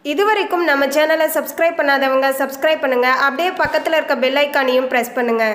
இதுவரைக்கும் நம்ம சேனலை சப்ஸ்கிரைப் பண்ணாதவங்க சப்ஸ்கிரைப் பண்ணுங்க. அப்படியே பக்கத்தில் இருக்க பெல் ஐக்கானையும் பிரஸ் பண்ணுங்க.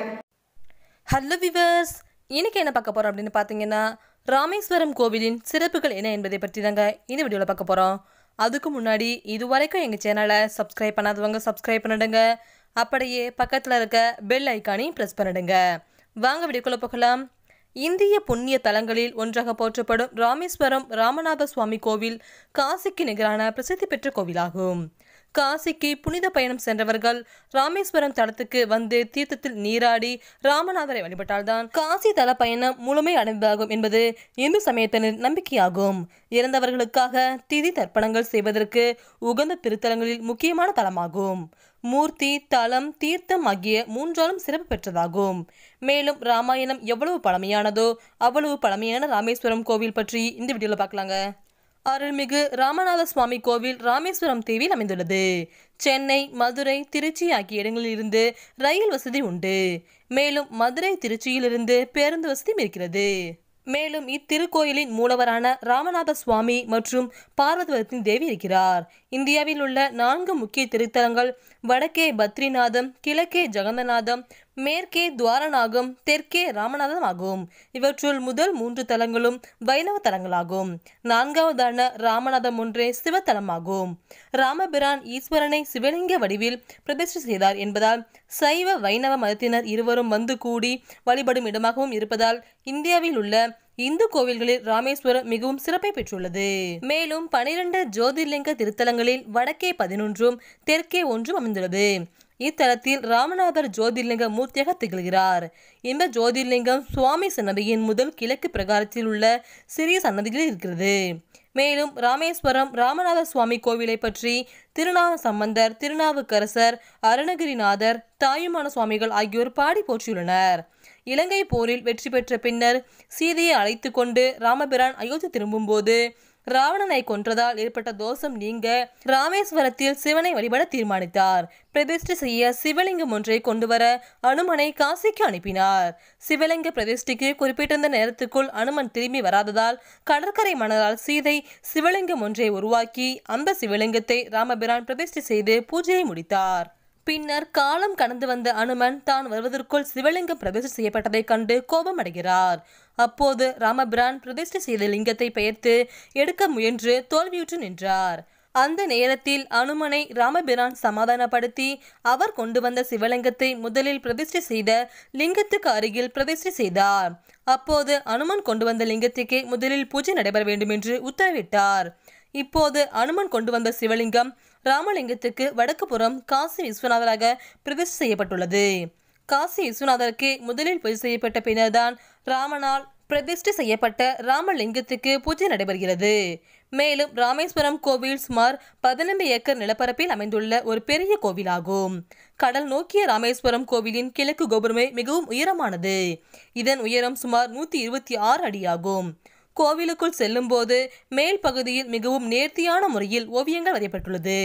ஹலோ விவர்ஸ், இன்னைக்கு என்ன பார்க்க போறோம் அப்படின்னு பார்த்தீங்கன்னா, ராமேஸ்வரம் கோவிலின் சிறப்புகள் என்ன என்பதை பற்றி தாங்க இந்த வீடியோவில் பார்க்க போறோம். அதுக்கு முன்னாடி இதுவரைக்கும் எங்கள் சேனலை சப்ஸ்கிரைப் பண்ணாதவங்க சப்ஸ்கிரைப் பண்ணிடுங்க. அப்படியே பக்கத்தில் இருக்க பெல் ஐக்கானையும் ப்ரெஸ் பண்ணிடுங்க. வாங்க வீடியோக்குள்ள போகலாம். இந்திய புண்ணிய தலங்களில் ஒன்றாக போற்றப்படும் ராமேஸ்வரம் ராமநாத சுவாமி கோவில் காசிக்கு நிகரான பிரசித்தி பெற்ற கோவிலாகும். காசிக்கு புனித பயணம் சென்றவர்கள் ராமேஸ்வரம் தலத்துக்கு வந்து தீர்த்தத்தில் நீராடி ராமநாதரை வழிபட்டால்தான் காசி தல பயணம் முழுமை அடைந்ததாகும் என்பது இந்து சமயத்தினர் நம்பிக்கையாகும். இறந்தவர்களுக்காக திதி தர்ப்பணங்கள் செய்வதற்கு உகந்த திருத்தலங்களில் முக்கியமான தலமாகும். மூர்த்தி, தலம், தீர்த்தம் ஆகிய மூன்றாலும் சிறப்பு பெற்றதாகும். மேலும் ராமாயணம் எவ்வளவு பழமையானதோ அவ்வளவு பழமையான ராமேஸ்வரம் கோவில் பற்றி இந்த வீடியோல பார்க்கலாங்க. அருள்மிகு ராமநாத சுவாமி கோவில் ராமேஸ்வரம் தீவில் அமைந்துள்ளது. சென்னை, மதுரை, திருச்சி ஆகிய இடங்களில் இருந்து ரயில் வசதி உண்டு. மேலும் மதுரை, திருச்சியிலிருந்து பேருந்து வசதியும் இருக்கிறது. மேலும் இத்திருக்கோயிலின் மூலவரான ராமநாத சுவாமி மற்றும் பார்வதிவர்த்தினி தேவி இருக்கிறார். இந்தியாவில் உள்ள 4 முக்கிய திருத்தலங்கள் வடக்கே பத்ரிநாதம், கிழக்கே ஜெகந்தநாதம், மேற்கே துவாரநாகம், தெற்கே ராமநாதம் ஆகும். இவற்றுள் முதல் 3 தலங்களும் வைணவ தலங்களாகும். 4வதான ராமநாதம் ஒன்றே சிவத்தலமாகும். ராமபிரான் ஈஸ்வரனை சிவலிங்க வடிவில் பிரதிஷ்டை செய்தார் என்பதால் சைவ வைணவ மதத்தினர் இருவரும் வந்து கூடி வழிபடும் இடமாகவும் இருப்பதால் இந்தியாவில் உள்ள இந்து கோவில்களில் ராமேஸ்வரம் மிகவும் சிறப்பை பெற்றுள்ளது. மேலும் 12 ஜோதிர்லிங்க திருத்தலங்களில் வடக்கே 11 தெற்கே 1 அமைந்துள்ளது. இத்தலத்தில் ராமநாதர் ஜோதிர்லிங்க மூர்த்தியாக திகழ்கிறார். இந்த ஜோதிர்லிங்கம் சுவாமி சன்னதியின் முதல் கிழக்கு பிரகாரத்தில் உள்ள சிறிய சன்னதியில் இருக்கிறது. மேலும் ராமேஸ்வரம் ராமநாத சுவாமி கோவிலை பற்றி திருநாக சம்பந்தர், திருநாவுக்கரசர், அருணகிரிநாதர், தாயுமான சுவாமிகள் ஆகியோர் பாடி போற்றியுள்ளனர். இலங்கை போரில் வெற்றி பெற்ற பின்னர் சீதையை அழைத்து கொண்டு ராமபிரான் அயோத்தி திரும்பும் போது ராவணனை கொன்றதால் ஏற்பட்ட தோஷம் நீங்க ராமேஸ்வரத்தில் சிவனை வழிபட தீர்மானித்தார். பிரதிஷ்டை செய்ய சிவலிங்கம் ஒன்றை கொண்டுவர அனுமனை காசிக்கு அனுப்பினார். சிவலிங்க பிரதிஷ்டைக்கு குறிப்பிட்டிருந்த நேரத்துக்குள் அனுமன் திரும்பி வராததால் கடற்கரை மணலால் சீதை சிவலிங்கம் ஒன்றை உருவாக்கி அந்த சிவலிங்கத்தை ராமபிரான் பிரதிஷ்டை செய்து பூஜையை முடித்தார். பின்னர் காலம் கடந்து வந்த அனுமன் தான் வருவதற்குள் சிவலிங்கம் பிரதிஷ்டை செய்யப்பட்டதை கண்டு கோபம் அடைகிறார். அப்போது ராமபிரான் பிரதிஷ்டை செய்த லிங்கத்தை பெயர்த்து எடுக்க முயன்று தோல்வியுற்று நின்றார். அந்த நேரத்தில் அனுமனை ராமபிரான் சமாதானப்படுத்தி அவர் கொண்டு வந்த சிவலிங்கத்தை முதலில் பிரதிஷ்டை செய்த லிங்கத்துக்கு அருகில் பிரதிஷ்டை செய்தார். அப்போது அனுமன் கொண்டு வந்த லிங்கத்துக்கு முதலில் பூஜை நடைபெற வேண்டும் என்று உத்தரவிட்டார். இப்போது அனுமன் கொண்டு வந்த சிவலிங்கம் ராமலிங்கத்துக்கு வடக்கு புறம் காசி விஸ்வநாதராக பிரதிஷ்டை செய்யப்பட்டுள்ளது. காசி விஸ்வநாதருக்கு முதலில் பூஜை செய்யப்பட்ட பின்னர்தான் ராமனால் பிரதிஷ்டை செய்யப்பட்ட ராமலிங்கத்துக்கு பூஜை நடைபெறுகிறது. மேலும் ராமேஸ்வரம் கோவில் சுமார் 15 ஏக்கர் நிலப்பரப்பில் அமைந்துள்ள ஒரு பெரிய கோவிலாகும். கடல் நோக்கிய ராமேஸ்வரம் கோவிலின் கிழக்கு கோபுரமே மிகவும் உயரமானது. இதன் உயரம் சுமார் 126 அடியாகும். கோவிலுக்குள் செல்லும் போது மேல் பகுதியில் மிகவும் நேர்த்தியான முறையில் ஓவியங்கள் வரையப்பட்டுள்ளது.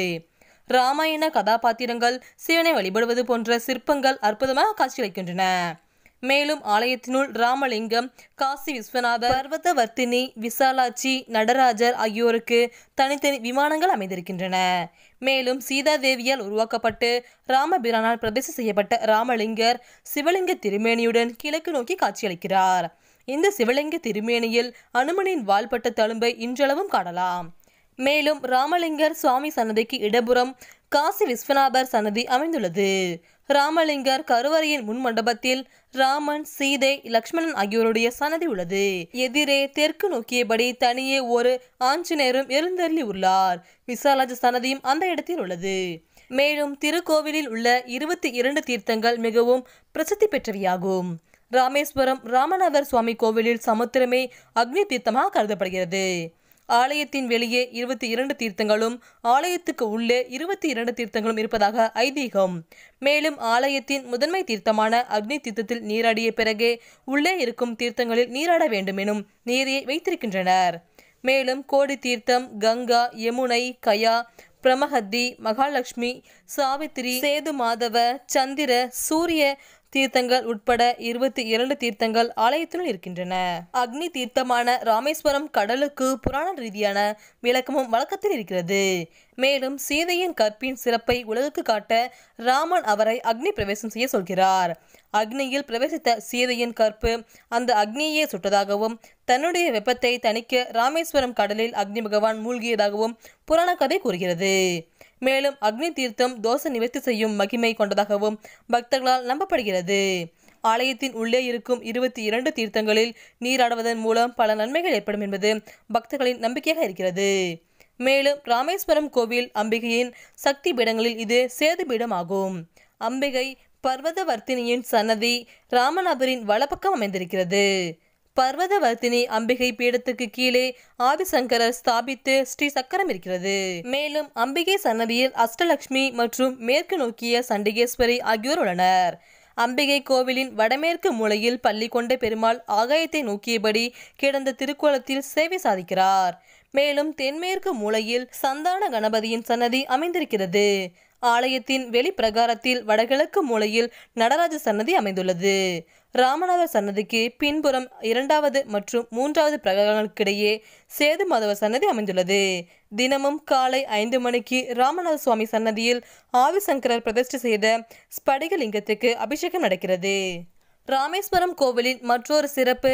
ராமாயண கதாபாத்திரங்கள் சிவனை வழிபடுவது போன்ற சிற்பங்கள் அற்புதமாக காட்சியளிக்கின்றன. மேலும் ஆலயத்தினுள் ராமலிங்கம், காசி விஸ்வநாதர், பார்வதிவர்த்தினி, விசாலாட்சி, நடராஜர் ஆகியோருக்கு தனித்தனி விமானங்கள் அமைந்திருக்கின்றன. மேலும் சீதாதேவியால் உருவாக்கப்பட்டு ராமபிரானால் பிரதிஷ்டை செய்யப்பட்ட ராமலிங்கர் சிவலிங்க திருமேனியுடன் கிழக்கு நோக்கி காட்சியளிக்கிறார். இந்த சிவலிங்க திருமேனியில் அனுமனின் வாள்பட்ட தழும்பை இன்றளவும் காணலாம். மேலும் ராமலிங்கர் சுவாமி சன்னதிக்கு இடப்புறம் காசி விஸ்வநாதர் சன்னதி அமைந்துள்ளது. ராமலிங்கர் கருவறையின் முன் மண்டபத்தில் ராமன், சீதை, லக்ஷ்மணன் ஆகியோருடைய சன்னதி உள்ளது. எதிரே தெற்கு நோக்கியபடி தனியே ஒரு ஆஞ்சநேயரும் எழுந்தருளி உள்ளார். விசாலாட்சி சன்னதியும் அந்த இடத்தில் உள்ளது. மேலும் திருக்கோவிலில் உள்ள 22 தீர்த்தங்கள் மிகவும் பிரசித்தி பெற்றவையாகும். ராமேஸ்வரம் ராமநாதர் சுவாமி கோவிலில் சமுத்திரமே அக்னி தீர்த்தமாக கருதப்படுகிறது. ஆலயத்தின் வெளியே 22 தீர்த்தங்களும் ஆலயத்துக்கு உள்ளே 22 தீர்த்தங்களும் இருப்பதாக ஐதீகம். மேலும் ஆலயத்தின் முதன்மை தீர்த்தமான அக்னி தீர்த்தத்தில் நீராடிய பிறகே உள்ளே இருக்கும் தீர்த்தங்களில் நீராட வேண்டும் எனும் நீதியை வைத்திருக்கின்றனர். மேலும் கோடி தீர்த்தம், கங்கா, யமுனை, கயா, பிரமஹத்தி, மகாலட்சுமி, சாவித்திரி, சேது மாதவ, சந்திர, சூரிய, தீர்த்தங்கள் உட்பட 22 தீர்த்தங்கள் ஆலயத்தினுள் இருக்கின்றன. அக்னி தீர்த்தமான ராமேஸ்வரம் கடலுக்கு புராண ரீதியான விளக்கமும் வழக்கத்தில் இருக்கிறது. மேலும் சீதையின் கற்பின் சிறப்பை உலகுக்கு காட்ட ராமன் அவரை அக்னி பிரவேசம் செய்ய சொல்கிறார். அக்னியில் பிரவேசித்த சீதையின் கற்பு அந்த அக்னியே சுட்டதாகவும் தன்னுடைய வெப்பத்தை தணிக்க ராமேஸ்வரம் கடலில் அக்னி பகவான் மூழ்கியதாகவும் புராண கதை கூறுகிறது. மேலும் அக்னி தீர்த்தம் தோஷ நிவர்த்தி செய்யும் மகிமை கொண்டதாகவும் பக்தர்களால் நம்பப்படுகிறது. ஆலயத்தின் உள்ளே இருக்கும் 22 தீர்த்தங்களில் நீராடுவதன் மூலம் பல நன்மைகள் ஏற்படும் என்பது பக்தர்களின் நம்பிக்கையாக இருக்கிறது. மேலும் ராமேஸ்வரம் கோவில் அம்பிகையின் சக்தி பீடங்களில் இது சேது பீடம் ஆகும். அம்பிகை பர்வதவர்த்தினியின் சன்னதி ராமநாதரின் வலப்பக்கம் அமைந்திருக்கிறது. பர்வதவர்த்தினி அம்பிகை பீடத்துக்கு கீழே ஆதிசங்கரர் ஸ்தாபித்து ஸ்ரீ சக்கரம் இருக்கிறது. மேலும் அம்பிகை சன்னதியில் அஷ்டலட்சுமி மற்றும் மேற்கு நோக்கிய சண்டிகேஸ்வரி ஆகியோர் உள்ளனர். அம்பிகை கோவிலின் வடமேற்கு மூலையில் பள்ளி கொண்ட பெருமாள் ஆகாயத்தை நோக்கியபடி கிடந்த திருக்கோலத்தில் சேவை சாதிக்கிறார். மேலும் தென்மேற்கு மூலையில் சந்தான கணபதியின் சன்னதி அமைந்திருக்கிறது. ஆலயத்தின் வெளிப்பிரகாரத்தில் வடகிழக்கு மூலையில் நடராஜ சன்னதி அமைந்துள்ளது. ராமநாதர் சன்னதிக்கு பின்புறம் 2வது மற்றும் 3வது பிரகாரங்களுக்கிடையே சேது மாதவர் சன்னதி அமைந்துள்ளது. தினமும் காலை 5 மணிக்கு ராமநாத சுவாமி சன்னதியில் ஆதிசங்கரர் பிரதிஷ்டை செய்த ஸ்படிகலிங்கத்துக்கு அபிஷேகம் நடக்கிறது. ராமேஸ்வரம் கோவிலின் மற்றொரு சிறப்பு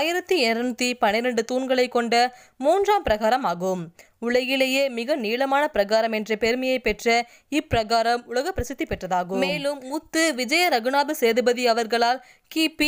1212 தூண்களை கொண்ட 3ஆம் பிரகாரம் ஆகும். உலகிலேயே மிக நீளமான பிரகாரம் என்ற பெருமையை பெற்ற இப்பிரகாரம் உலக பிரசித்தி பெற்றதாகும். மேலும் முத்து விஜய ரகுநாத சேதுபதி அவர்களால் கிபி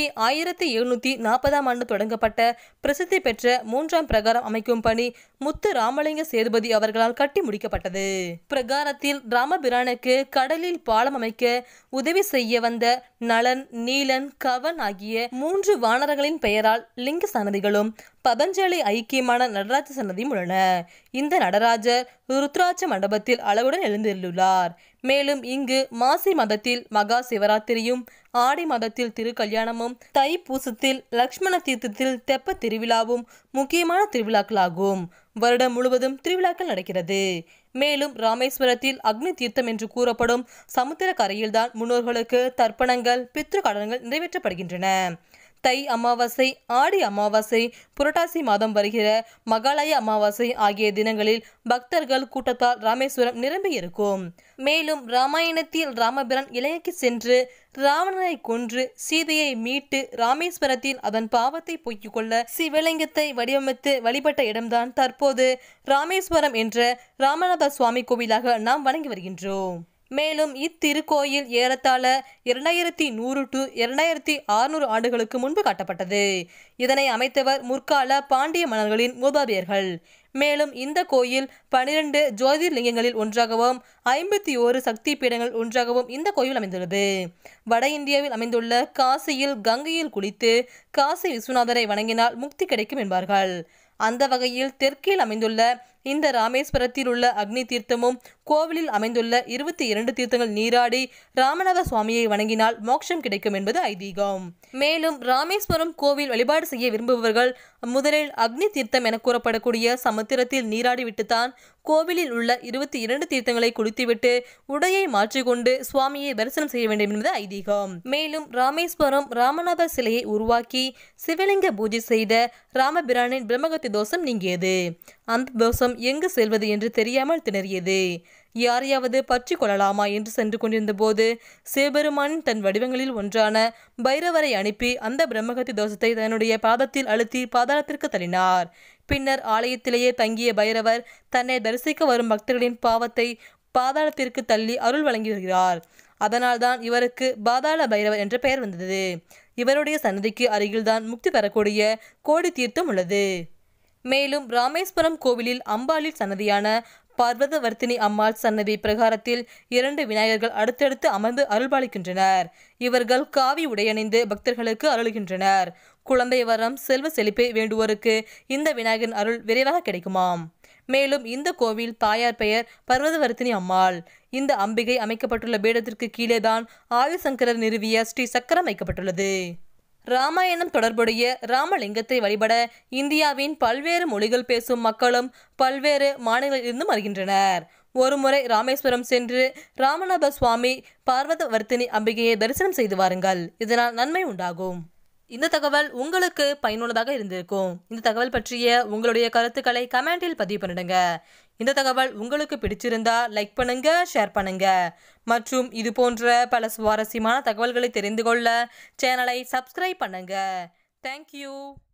1740ஆம் ஆண்டு தொடங்கப்பட்ட பிரசித்தி பெற்ற 3ஆம் பிரகாரம் அமைக்கும் பணி முத்து ராமலிங்க சேதுபதி அவர்களால் கட்டி முடிக்கப்பட்டது. பிரகாரத்தில் ராமபிரானுக்கு கடலில் பாலம் அமைக்க உதவி செய்ய வந்த நலன், நீலன், கவன் ஆகிய 3 வானரங்களின் பெயரால் லிங்க சன்னதிகளும் பதஞ்சலி ஐக்கியமான நடராஜ சன்னதியும் உள்ளன. இந்த நடராஜர் ருத்ராட்ச மண்டபத்தில் அழகுடன் எழுந்துள்ளார். மேலும் இங்கு மாசி மதத்தில் மகா சிவராத்திரியும், ஆடி மதத்தில் திருக்கல்யாணமும், தைப்பூசத்தில் லக்ஷ்மண தீர்த்தத்தில் தெப்ப திருவிழாவும் முக்கியமான திருவிழாக்களாகும். வருடம் முழுவதும் திருவிழாக்கள் நடக்கிறது. மேலும் ராமேஸ்வரத்தில் அக்னி தீர்த்தம் என்று கூறப்படும் சமுத்திர கரையில்தான் முன்னோர்களுக்கு தர்ப்பணங்கள், பித்ரு கடன்கள் நிறைவேற்றப்படுகின்றன. தை அமாவாசை, ஆடி அமாவாசை, புரட்டாசி மாதம் வருகிற மகாலய அமாவாசை ஆகிய தினங்களில் பக்தர்கள் கூட்டத்தால் ராமேஸ்வரம் நிரம்பி இருக்கும். மேலும் ராமாயணத்தில் ராமபிரான் இலங்கைக்கு சென்று ராவணனை கொன்று சீதையை மீட்டு ராமேஸ்வரத்தில் அதன் பாவத்தை போக்கிக் கொள்ள சிவலிங்கத்தை வடிவமைத்து வழிபட்ட இடம்தான் தற்போது ராமேஸ்வரம் என்ற ராமநாத சுவாமி கோவிலாக நாம் வணங்கி வருகின்றோம். மேலும் இத்திருக்கோயில் ஏறத்தாழ 2100 to 2600 ஆண்டுகளுக்கு முன்பு கட்டப்பட்டது. இதனை அமைத்தவர் முற்கால பாண்டிய மன்னர்களின் மூதாதையர்கள். மேலும் இந்த கோயில் 12 ஜோதிர்லிங்கங்களில் ஒன்றாகவும் 51 சக்தி பீடங்கள் ஒன்றாகவும் இந்த கோயில் அமைந்துள்ளது. வட இந்தியாவில் அமைந்துள்ள காசியில் கங்கையில் குளித்து காசி விஸ்வநாதரை வணங்கினால் முக்தி கிடைக்கும் என்பார்கள். அந்த வகையில் தெற்கில் அமைந்துள்ள இந்த ராமேஸ்வரத்தில் உள்ள அக்னி தீர்த்தமும் கோவிலில் அமைந்துள்ள 22 தீர்த்தங்கள் நீராடி ராமநாத சுவாமியை வணங்கினால் மோட்சம் கிடைக்கும் என்பது ஐதீகம். மேலும் ராமேஸ்வரம் கோவில் வழிபாடு செய்ய விரும்புபவர்கள் முதலில் அக்னி தீர்த்தம் என கூறப்படக்கூடிய சமுத்திரத்தில் நீராடிவிட்டுத்தான் கோவிலில் உள்ள 22 தீர்த்தங்களை குளித்துவிட்டு உடையை மாற்றிக்கொண்டு சுவாமியை தரிசனம் செய்ய வேண்டும் என்பது ஐதீகம். மேலும் ராமேஸ்வரம் ராமநாத சிலையை உருவாக்கி சிவலிங்க பூஜை செய்த ராமபிரானின் பிரம்மகத்தி தோஷம் நீங்கியது. அந்த தோஷம் எங்கு செல்வது என்று தெரியாமல் திணறியது. யாரையாவது பற்றி கொள்ளலாமா என்று சென்று கொண்டிருந்த போது சிவபெருமானின் தன் வடிவங்களில் ஒன்றான பைரவரை அனுப்பி அந்த பிரம்மகத்தி தோஷத்தை தன்னுடைய பாதத்தில் அழுத்தி பாதாளத்திற்கு தள்ளினார். பின்னர் ஆலயத்திலேயே தங்கிய பைரவர் தன்னை தரிசிக்க வரும் பக்தர்களின் பாவத்தை பாதாளத்திற்கு தள்ளி அருள் வழங்கி வருகிறார். அதனால்தான் இவருக்கு பாதாள பைரவர் என்ற பெயர் வந்தது. இவருடைய சன்னதிக்கு அருகில்தான் முக்தி தரக்கூடிய கோடி தீர்த்தம் உள்ளது. மேலும் ராமேஸ்வரம் கோவிலில் அம்பாளில் சன்னதியான பர்வதவர்த்தினி அம்மாள் சன்னதி பிரகாரத்தில் 2 விநாயகர்கள் அடுத்தடுத்து அமர்ந்து அருள்பாலிக்கின்றனர். இவர்கள் காவி உடையணிந்து பக்தர்களுக்கு அருள்கின்றனர். குழந்தை வரம், செல்வ செழிப்பை வேண்டுவோருக்கு இந்த விநாயகரின் அருள் விரைவாக கிடைக்குமாம். மேலும் இந்த கோவில் தாயார் பெயர் பர்வதவர்த்தினி அம்மாள். இந்த அம்பிகை அமைக்கப்பட்டுள்ள பீடத்திற்கு கீழேதான் ஆதிசங்கரர் நிறுவிய ஸ்ரீ சக்கரம் வைக்கப்பட்டுள்ளது. ராமாயணம் தொடர்புடைய ராமலிங்கத்தை வழிபட இந்தியாவின் பல்வேறு மொழிகள் பேசும் மக்களும் பல்வேறு மாநிலங்களிலிருந்து வருகின்றனர். ஒருமுறை ராமேஸ்வரம் சென்று ராமநாத சுவாமி பார்வதவர்த்தினி அம்பிகையை தரிசனம் செய்து வாருங்கள். இதனால் நன்மை உண்டாகும். இந்த தகவல் உங்களுக்கு பயனுள்ளதாக இருந்திருக்கும். இந்த தகவல் பற்றிய உங்களுடைய கருத்துக்களை கமெண்டில் பதிவு பண்ணிடுங்க. இந்த தகவல் உங்களுக்கு பிடிச்சிருந்தா லைக் பண்ணுங்க, ஷேர் பண்ணுங்க. மற்றும் இது போன்ற பல சுவாரஸ்யமான தகவல்களை தெரிந்து கொள்ள சேனலை சப்ஸ்கிரைப் பண்ணுங்க. தேங்க்யூ.